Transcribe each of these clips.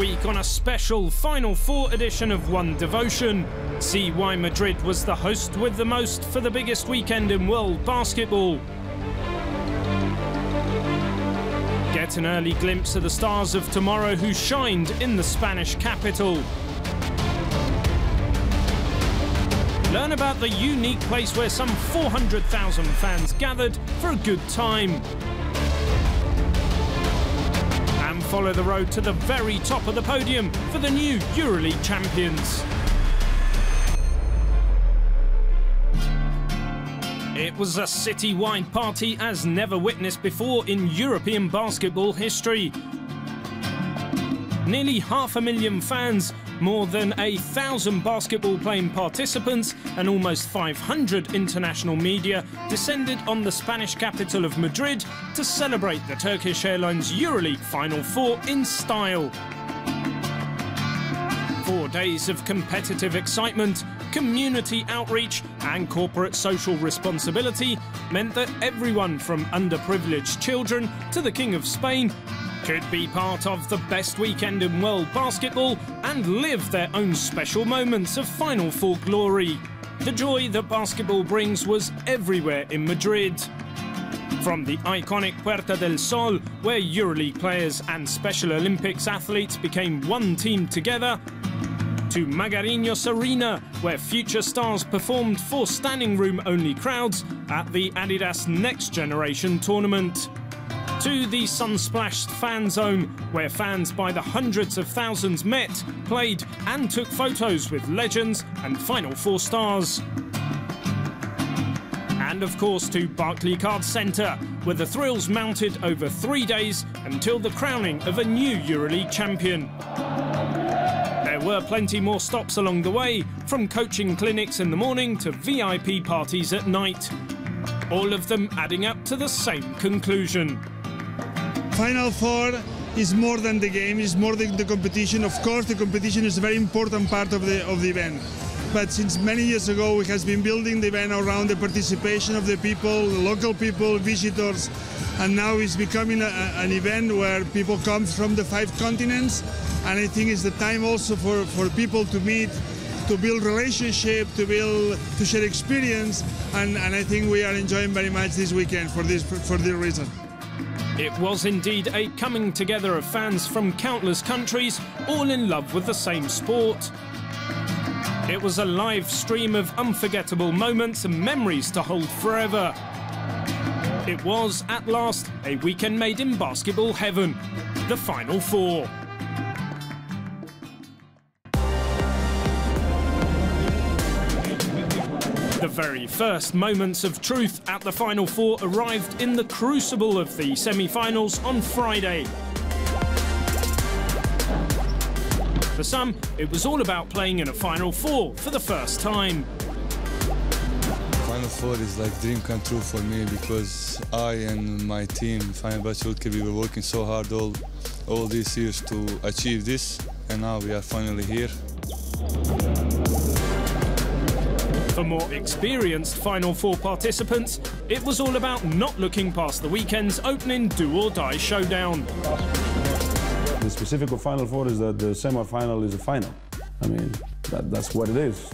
week on a special Final Four edition of One Devotion. See why Madrid was the host with the most for the biggest weekend in world basketball. Get an early glimpse of the stars of tomorrow who shined in the Spanish capital. Learn about the unique place where some 400,000 fans gathered for a good time. And follow the road to the very top of the podium for the new Euroleague champions. It was a city-wide party as never witnessed before in European basketball history. Nearly 500,000 fans, more than 1,000 basketball-playing participants and almost 500 international media descended on the Spanish capital of Madrid to celebrate the Turkish Airlines Euroleague Final Four in style. 4 days of competitive excitement, community outreach and corporate social responsibility meant that everyone from underprivileged children to the King of Spain could be part of the best weekend in world basketball and live their own special moments of Final Four glory. The joy that basketball brings was everywhere in Madrid. From the iconic Puerta del Sol, where Euroleague players and Special Olympics athletes became one team together, to Magariños Arena, where future stars performed for standing room-only crowds at the Adidas Next Generation tournament. To the sun-splashed fan zone, where fans by the hundreds of thousands met, played and took photos with legends and Final Four stars. And of course to Barclaycard Centre, where the thrills mounted over 3 days until the crowning of a new Euroleague champion. There were plenty more stops along the way, from coaching clinics in the morning to VIP parties at night. All of them adding up to the same conclusion. Final Four is more than the game, it's more than the competition. Of course, the competition is a very important part of the event. But since many years ago, we have been building the event around the participation of the people, the local people, visitors, and now it's becoming an event where people come from the 5 continents. And I think it's the time also for people to meet, to build relationship, to share experience, and I think we are enjoying very much this weekend for this reason. It was indeed a coming together of fans from countless countries, all in love with the same sport. It was a live stream of unforgettable moments and memories to hold forever. It was, at last, a weekend made in basketball heaven, the Final Four. The very first moments of truth at the Final Four arrived in the crucible of the semi-finals on Friday. For some, it was all about playing in a Final Four for the first time. Final Four is like dream come true for me because I and my team, Final Basketball, we were working so hard all these years to achieve this, and now we are finally here. For more experienced Final Four participants, it was all about not looking past the weekend's opening do-or-die showdown. The specific of Final Four is that the semi-final is a final. I mean, that's what it is.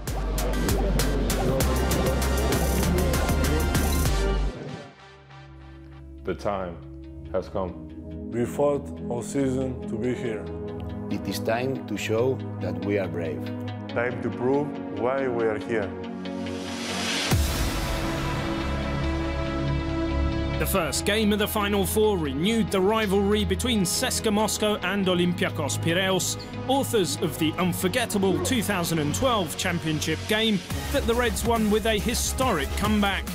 The time has come. We fought all season to be here. It is time to show that we are brave. Time to prove why we are here. The first game of the Final Four renewed the rivalry between CSKA Moscow and Olympiacos Piraeus, authors of the unforgettable 2012 championship game that the Reds won with a historic comeback.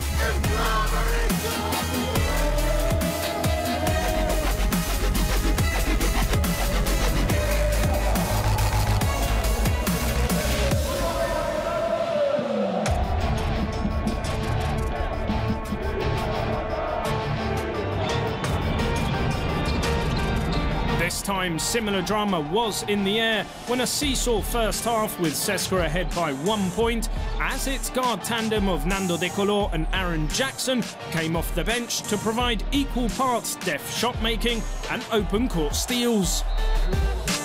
This time, similar drama was in the air when a seesaw first half with CSKA ahead by 1 point as its guard tandem of Nando De Color and Aaron Jackson came off the bench to provide equal parts deft shot making and open court steals.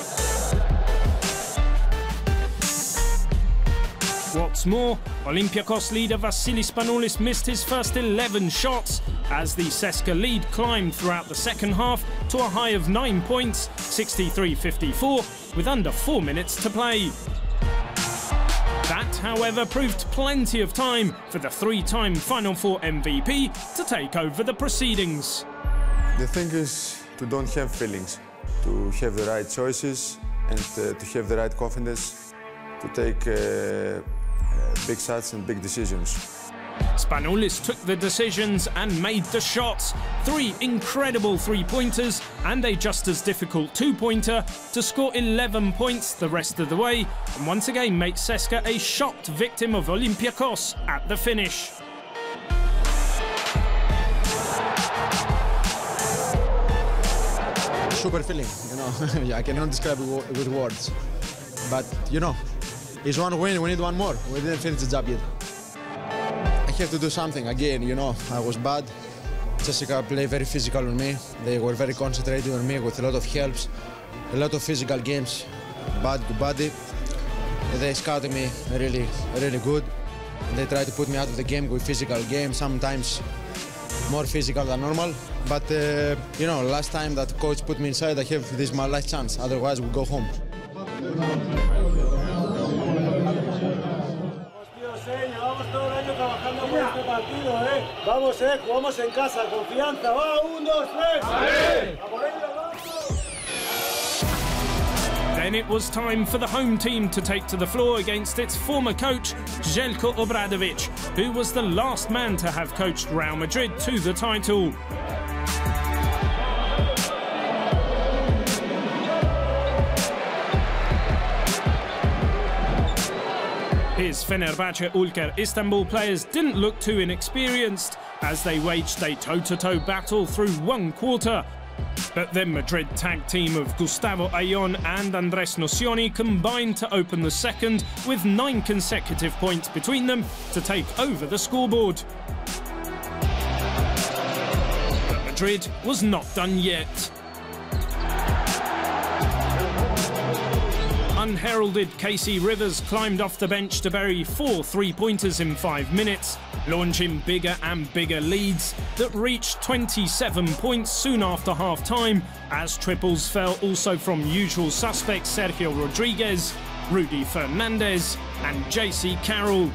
shots more. Olympiacos leader Vasilis Spanoulis missed his first 11 shots as the CSKA lead climbed throughout the second half to a high of 9 points, 63-54, with under 4 minutes to play. That, however, proved plenty of time for the three-time Final Four MVP to take over the proceedings. The thing is to don't have feelings, to have the right choices and to have the right confidence to take big shots and big decisions. Spanoulis took the decisions and made the shots. 3 incredible three-pointers and a just as difficult two-pointer to score 11 points the rest of the way and once again make CSKA a shocked victim of Olympiacos at the finish. Super feeling, you know. I cannot describe it with words. But, you know, it's one win, we need one more. We didn't finish the job yet. I have to do something again, you know. I was bad. CSKA played very physical on me. They were very concentrated on me with a lot of helps, a lot of physical games, body to body. They scouted me really good. They tried to put me out of the game with physical games, sometimes more physical than normal. But, you know, last time that coach put me inside, I have this my last chance. Otherwise, we'll go home. Vamos, jugamos en casa, confianza, va, 1, 2, 3. Then it was time for the home team to take to the floor against its former coach, Željko Obradović, who was the last man to have coached Real Madrid to the title. His Fenerbahce Ülker Istanbul players didn't look too inexperienced as they waged a toe-to-toe battle through one quarter. But then Madrid tag team of Gustavo Ayllón and Andrés Nocioni combined to open the second with 9 consecutive points between them to take over the scoreboard. But Madrid was not done yet. Unheralded Casey Rivers climbed off the bench to bury 4 three-pointers in 5 minutes, launching bigger and bigger leads that reached 27 points soon after half-time, as triples fell also from usual suspects Sergio Rodriguez, Rudy Fernandez and JC Carroll.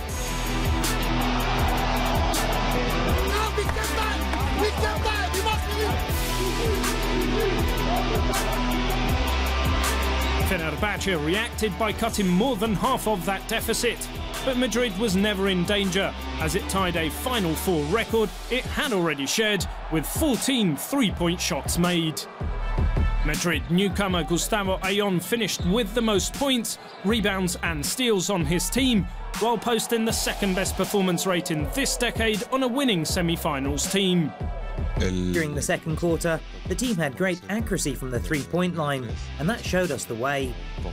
Fenerbahce reacted by cutting more than half of that deficit, but Madrid was never in danger as it tied a Final Four record it had already shared with 14 three-point shots made. Madrid newcomer Gustavo Ayllón finished with the most points, rebounds and steals on his team, while posting the second-best performance rate in this decade on a winning semi-finals team. During the second quarter, the team had great accuracy from the three-point line, and that showed us the way.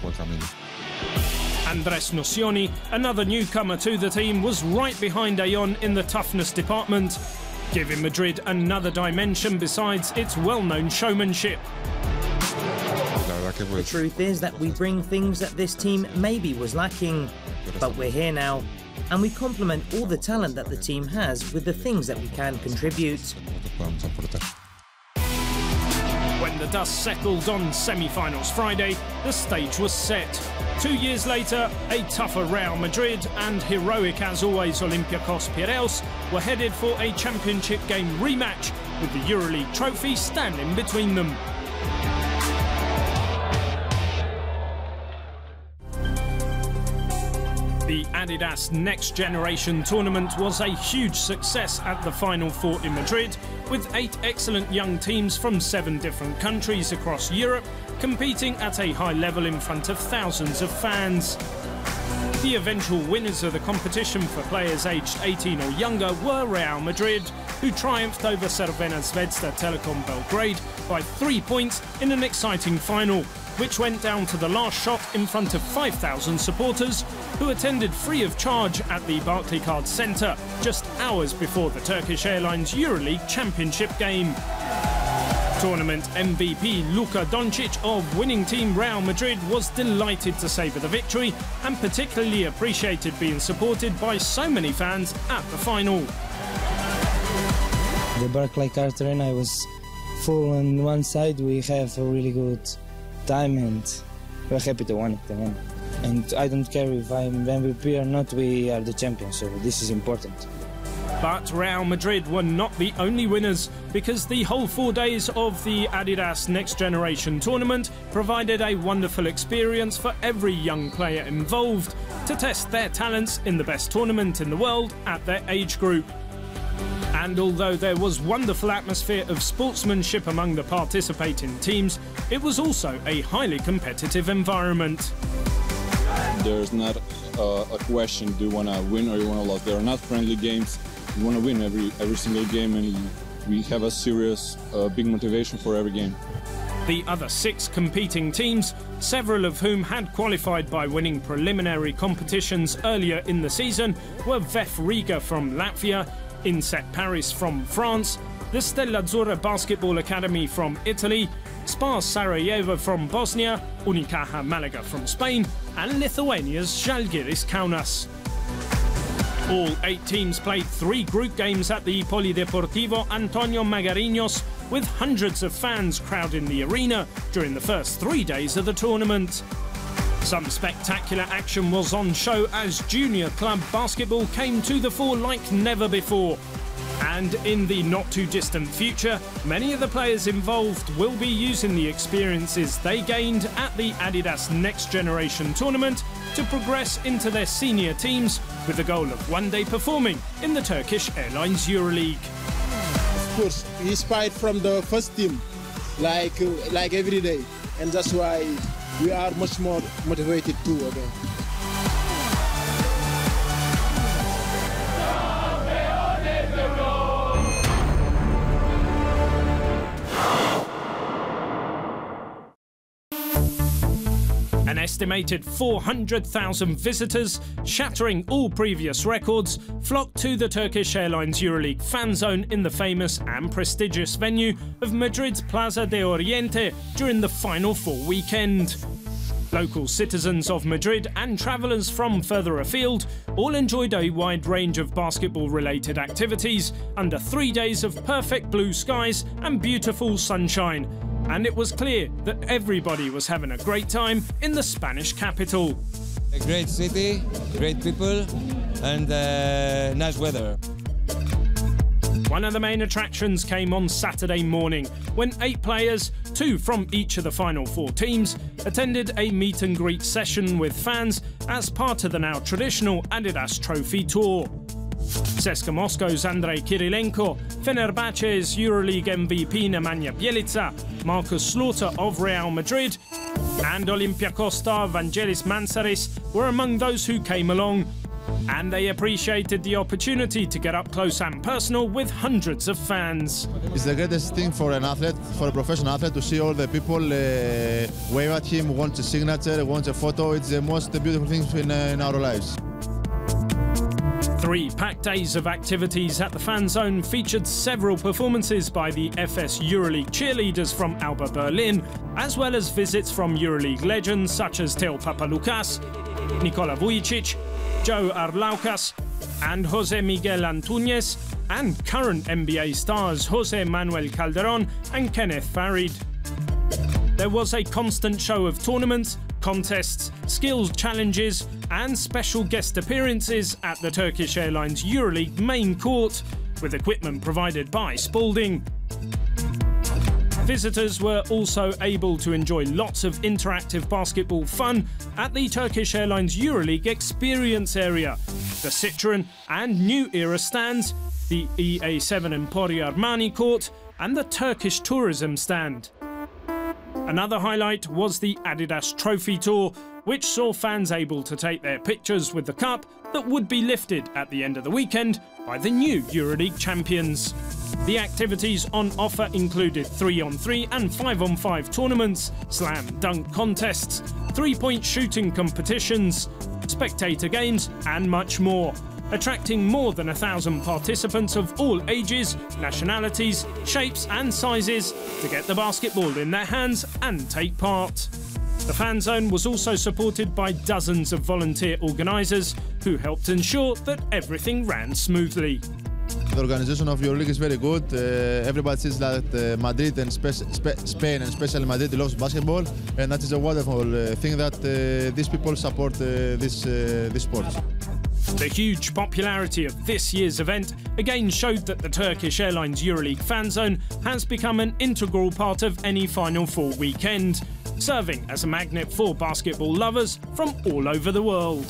Andrés Nocioni, another newcomer to the team, was right behind Ayllón in the toughness department, giving Madrid another dimension besides its well-known showmanship. The truth is that we bring things that this team maybe was lacking, but we're here now, and we complement all the talent that the team has with the things that we can contribute. When the dust settled on semi-finals Friday, the stage was set. 2 years later, a tougher Real Madrid and heroic as always Olympiacos Piraeus were headed for a championship game rematch, with the Euroleague trophy standing between them. The Adidas Next Generation tournament was a huge success at the Final Four in Madrid, with 8 excellent young teams from 7 different countries across Europe competing at a high level in front of thousands of fans. The eventual winners of the competition for players aged 18 or younger were Real Madrid, who triumphed over Crvena Zvezda Telekom Belgrade by 3 points in an exciting final, which went down to the last shot in front of 5,000 supporters who attended free of charge at the Barclaycard Centre just hours before the Turkish Airlines Euroleague Championship game. Tournament MVP Luka Doncic of winning team Real Madrid was delighted to savour the victory and particularly appreciated being supported by so many fans at the final. The Barclaycard Arena was full on one side. We have a really good time and we're happy to win it. And I don't care if I'm MVP or not, we are the champions, so this is important. But Real Madrid were not the only winners, because the whole 4 days of the Adidas Next Generation tournament provided a wonderful experience for every young player involved to test their talents in the best tournament in the world at their age group. And although there was wonderful atmosphere of sportsmanship among the participating teams, it was also a highly competitive environment. There's not a question, do you want to win or you want to lose? There are not friendly games. You want to win every single game, and we have a serious, big motivation for every game. The other 6 competing teams, several of whom had qualified by winning preliminary competitions earlier in the season, were VEF Riga from Latvia, Inset Paris from France, the Stella Azzurra Basketball Academy from Italy, Spars Sarajevo from Bosnia, Unicaja Malaga from Spain, and Lithuania's Žalgiris Kaunas. All 8 teams played 3 group games at the Polideportivo Antonio Magariños, with hundreds of fans crowding the arena during the first 3 days of the tournament. Some spectacular action was on show as junior club basketball came to the fore like never before. And in the not-too-distant future, many of the players involved will be using the experiences they gained at the Adidas Next Generation tournament to progress into their senior teams with the goal of one day performing in the Turkish Airlines Euroleague. Of course, we inspired from the first team, like every day, and that's why we are much more motivated too again. An estimated 400,000 visitors, shattering all previous records, flocked to the Turkish Airlines Euroleague fan zone in the famous and prestigious venue of Madrid's Plaza de Oriente during the Final Four weekend. Local citizens of Madrid and travellers from further afield all enjoyed a wide range of basketball-related activities under 3 days of perfect blue skies and beautiful sunshine. And it was clear that everybody was having a great time in the Spanish capital. A great city, great people, and nice weather. One of the main attractions came on Saturday morning, when 8 players, 2 from each of the final 4 teams, attended a meet and greet session with fans as part of the now traditional Adidas Trophy Tour. CSKA Moscow's Andrei Kirilenko, Fenerbahce's Euroleague MVP Nemanja Bjelica, Marcus Slaughter of Real Madrid, and Olympiacos star Vangelis Mansaris were among those who came along, and they appreciated the opportunity to get up close and personal with hundreds of fans. It's the greatest thing for an athlete, for a professional athlete, to see all the people wave at him, want a signature, want a photo. It's the most beautiful thing in our lives. 3 packed days of activities at the fan zone featured several performances by the FS Euroleague cheerleaders from Alba Berlin, as well as visits from Euroleague legends such as Teo Papaloukas, Nikola Vujicic, Joe Arlaucas, and Jose Miguel Antunes, and current NBA stars Jose Manuel Calderon and Kenneth Farid. There was a constant show of tournaments, contests, skills challenges, and special guest appearances at the Turkish Airlines Euroleague main court, with equipment provided by Spalding. Visitors were also able to enjoy lots of interactive basketball fun at the Turkish Airlines Euroleague experience area, the Citroen and New Era stands, the EA7 Emporio Armani court, and the Turkish tourism stand. Another highlight was the Adidas Trophy Tour, which saw fans able to take their pictures with the cup that would be lifted at the end of the weekend by the new Euroleague champions. The activities on offer included 3-on-3 and 5-on-5 tournaments, slam dunk contests, 3-point shooting competitions, spectator games, and much more. attracting more than 1,000 participants of all ages, nationalities, shapes and sizes to get the basketball in their hands and take part. The fan zone was also supported by dozens of volunteer organisers who helped ensure that everything ran smoothly. The organization of Euroleague is very good. Everybody says that Madrid and Spain, and especially Madrid, loves basketball, and that is a wonderful thing that these people support this sport. The huge popularity of this year's event again showed that the Turkish Airlines Euroleague fan zone has become an integral part of any Final Four weekend, serving as a magnet for basketball lovers from all over the world.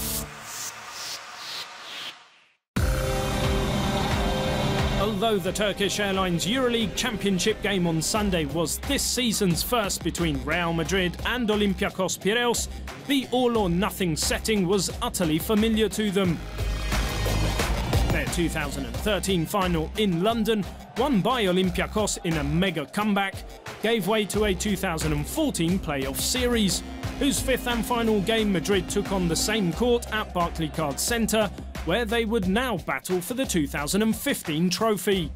Although the Turkish Airlines Euroleague Championship game on Sunday was this season's first between Real Madrid and Olympiacos Piraeus, the all-or-nothing setting was utterly familiar to them. Their 2013 final in London, won by Olympiacos in a mega comeback, gave way to a 2014 playoff series, whose fifth and final game Madrid took on the same court at Barclaycard Centre, where they would now battle for the 2015 trophy.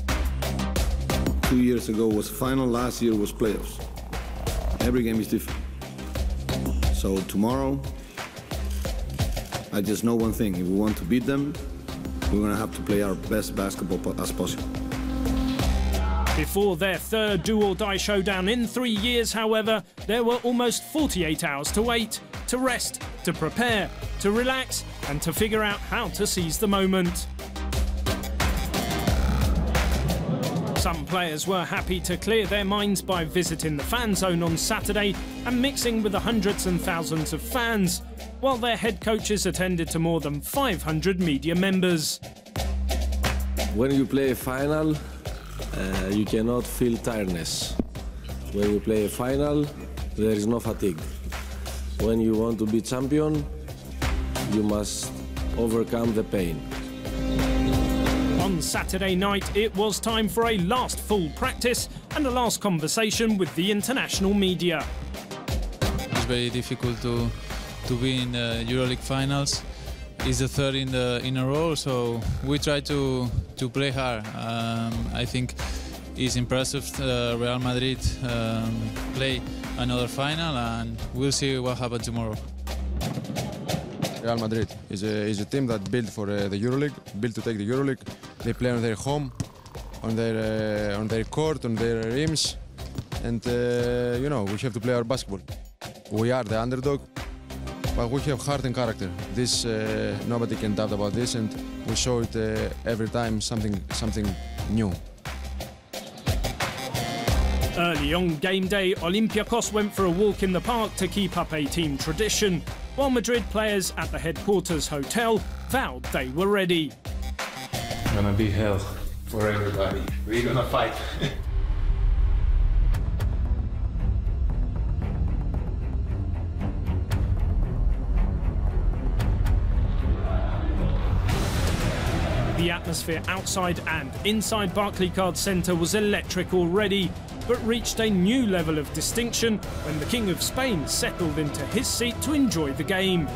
2 years ago was final, last year was playoffs. Every game is different. So tomorrow, I just know one thing: if we want to beat them, we're going to have to play our best basketball as possible. Before their third do-or-die showdown in 3 years, however, there were almost 48 hours to wait, to rest, to prepare, to relax, and to figure out how to seize the moment. Some players were happy to clear their minds by visiting the fan zone on Saturday and mixing with the hundreds and thousands of fans, while their head coaches attended to more than 500 media members. When you play a final, you cannot feel tiredness. When you play a final, there is no fatigue. When you want to be champion, you must overcome the pain. On Saturday night, it was time for a last full practice and a last conversation with the international media. It's very difficult to be in the Euroleague finals. It's the third in a row, so we try to play hard. I think it's impressive Real Madrid play another final, and we'll see what happens tomorrow. Real Madrid is a team that built for the Euroleague, built to take the Euroleague. They play on their home, on their court, on their rims, and you know, we have to play our basketball. We are the underdog, but we have heart and character. This nobody can doubt about this, and we show it every time something new. Early on game day, Olympiacos went for a walk in the park to keep up a team tradition, while Madrid players at the headquarters hotel vowed they were ready. It's gonna be hell for everybody. We're gonna fight. The atmosphere outside and inside Barclaycard Centre was electric already, but reached a new level of distinction when the King of Spain settled into his seat to enjoy the game.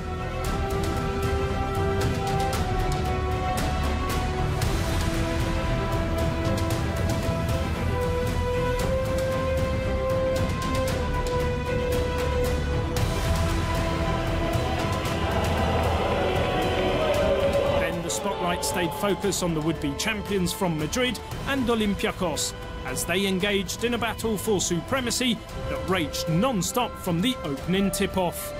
Then the spotlight stayed focused on the would-be champions from Madrid and Olympiacos, as they engaged in a battle for supremacy that raged non-stop from the opening tip-off.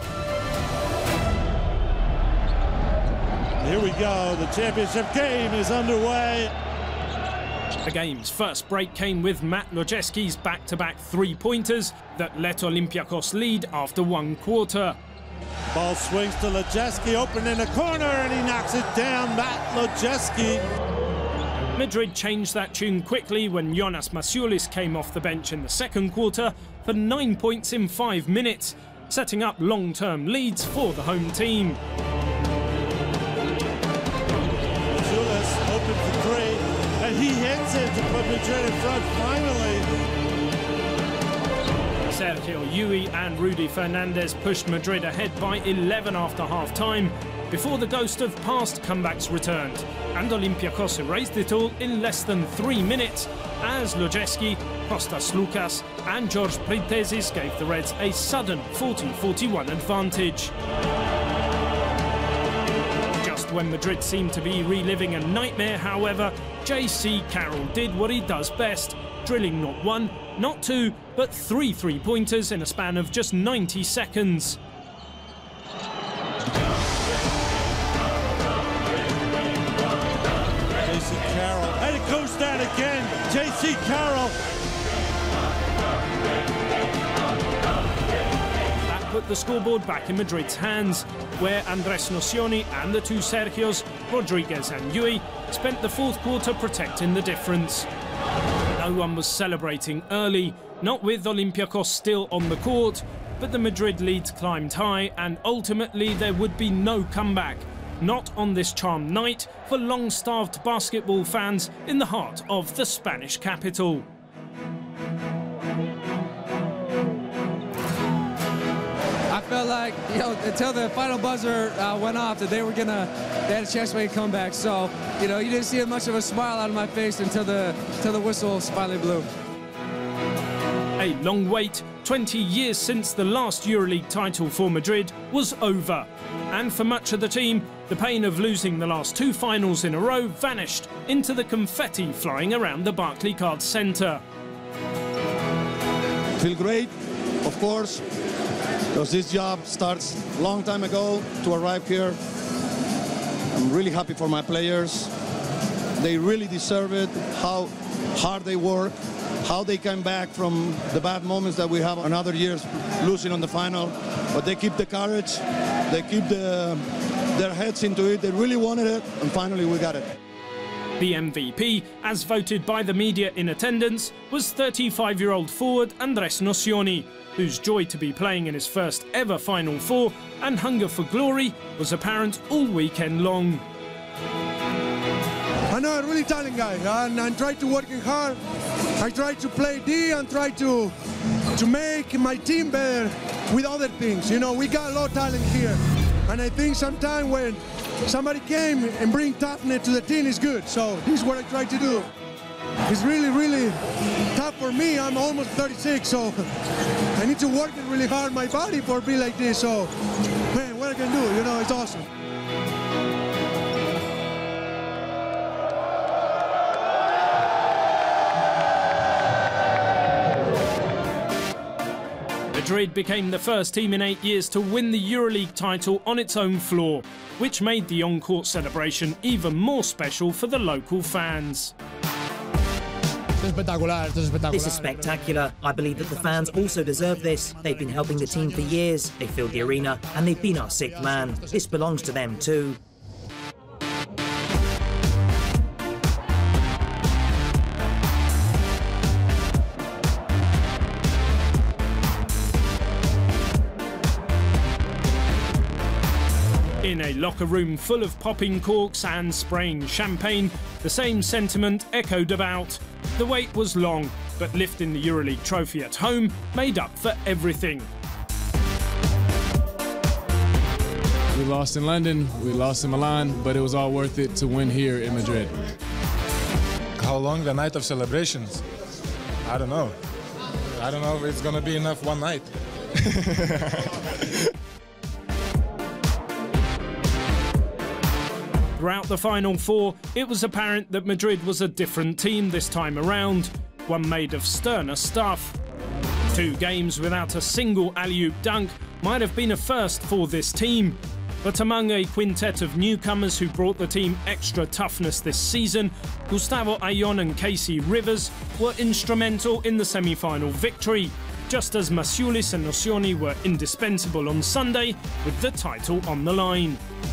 Here we go, the championship game is underway. The game's first break came with Matt Lojeski's back-to-back three-pointers that let Olympiacos lead after one quarter. Ball swings to Lojeski, open in the corner, and he knocks it down. Matt Lojeski. Madrid changed that tune quickly when Jonas Masiulis came off the bench in the second quarter for 9 points in 5 minutes, setting up long-term leads for the home team. Masiulis open for three, and he hits it to put Madrid in front finally. Sergio Llull and Rudy Fernandez pushed Madrid ahead by 11 after half-time, before the ghost of past comebacks returned, and Olympiacos erased it all in less than 3 minutes, as Lojeski, Kostas Loukas and George Pritesis gave the Reds a sudden 40-41 advantage. Just when Madrid seemed to be reliving a nightmare, however, JC Carroll did what he does best, drilling not one, not two, but 3 three-pointers in a span of just 90 seconds. JC Carroll, and it goes down again. JC Carroll. That put the scoreboard back in Madrid's hands, where Andres Nocioni and the two Sergios, Rodriguez and Yui, spent the fourth quarter protecting the difference. No one was celebrating early, not with Olympiacos still on the court, but the Madrid leads climbed high and ultimately there would be no comeback. Not on this charmed night for long-starved basketball fans in the heart of the Spanish capital. I felt like, until the final buzzer went off, that they had a chance to make a comeback. So, you didn't see much of a smile out of my face until the whistle finally blew. A long wait, 20 years since the last Euroleague title for Madrid, was over. And for much of the team, the pain of losing the last 2 finals in a row vanished into the confetti flying around the Barclaycard Centre. Feel great, of course, because this job starts a long time ago to arrive here. I'm really happy for my players. They really deserve it, how hard they work, how they came back from the bad moments that we have in other years, losing on the final. But they keep the courage, they keep their heads into it, they really wanted it, and finally we got it. The MVP, as voted by the media in attendance, was 35-year-old forward Andres Nocioni, whose joy to be playing in his first ever Final Four and hunger for glory was apparent all weekend long. I know a really talented guy, and I try to working hard. I try to play D and try to make my team better with other things. We got a lot of talent here, and I think sometimes when somebody came and bring toughness to the team is good. So this is what I try to do. It's really, really tough for me. I'm almost 36, so I need to work it really hard my body for being like this. So, man, what I can do, it's awesome. Madrid became the first team in 8 years to win the Euroleague title on its own floor, which made the on-court celebration even more special for the local fans. This is spectacular. I believe that the fans also deserve this. They've been helping the team for years, they filled the arena, and they've been our sixth man. This belongs to them too. In a locker room full of popping corks and spraying champagne, the same sentiment echoed about. The wait was long, but lifting the Euroleague trophy at home made up for everything. We lost in London, we lost in Milan, but it was all worth it to win here in Madrid. How long the night of celebrations? I don't know. I don't know if it's gonna be enough one night. Throughout the Final Four, it was apparent that Madrid was a different team this time around, one made of sterner stuff. 2 games without a single alley-oop dunk might have been a first for this team, but among a quintet of newcomers who brought the team extra toughness this season, Gustavo Ayllón and Casey Rivers were instrumental in the semi-final victory, just as Masiulis and Nocioni were indispensable on Sunday with the title on the line.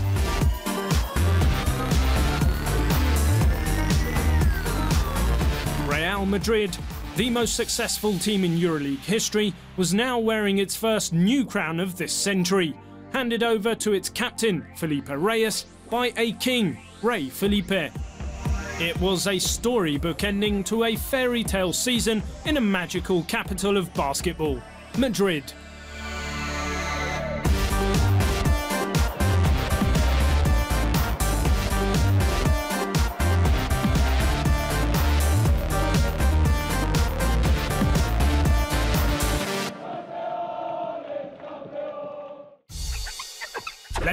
Real Madrid, the most successful team in Euroleague history, was now wearing its first new crown of this century, handed over to its captain, Felipe Reyes, by a king, Rey Felipe. It was a storybook ending to a fairy tale season in a magical capital of basketball, Madrid.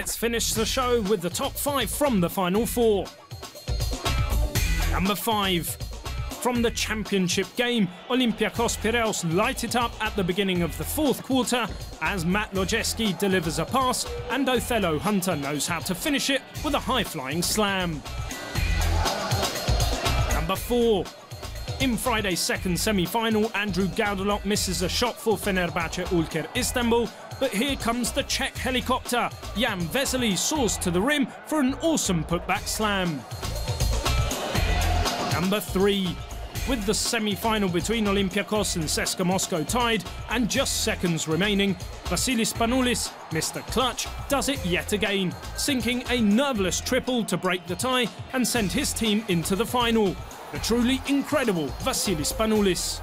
Let's finish the show with the top 5 from the Final Four. Number 5. From the championship game, Olympiacos Piraeus light it up at the beginning of the 4th quarter as Matt Lojeski delivers a pass and Othello Hunter knows how to finish it with a high-flying slam. Number 4. In Friday's second semi-final, Andrew Gaudelot misses a shot for Fenerbahce Ulker Istanbul, but here comes the Czech helicopter. Jan Vesely soars to the rim for an awesome putback slam. Number 3. With the semi-final between Olympiacos and CSKA Moscow tied and just seconds remaining, Vasilis Spanoulis, Mr. Clutch, does it yet again, sinking a nerveless triple to break the tie and send his team into the final. The truly incredible Vasilis Spanoulis.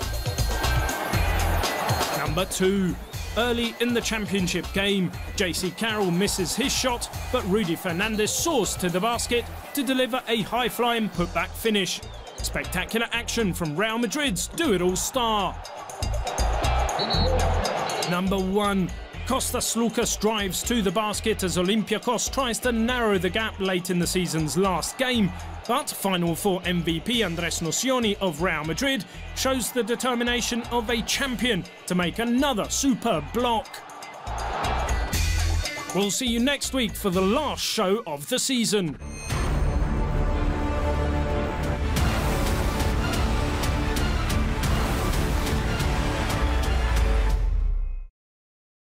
Number 2. Early in the championship game, JC Carroll misses his shot, but Rudy Fernandez soars to the basket to deliver a high-flying putback finish. Spectacular action from Real Madrid's do-it-all star. Number 1. Kostas Loukas drives to the basket as Olympiacos tries to narrow the gap late in the season's last game. But Final Four MVP Andres Nocioni of Real Madrid shows the determination of a champion to make another superb block. We'll see you next week for the last show of the season.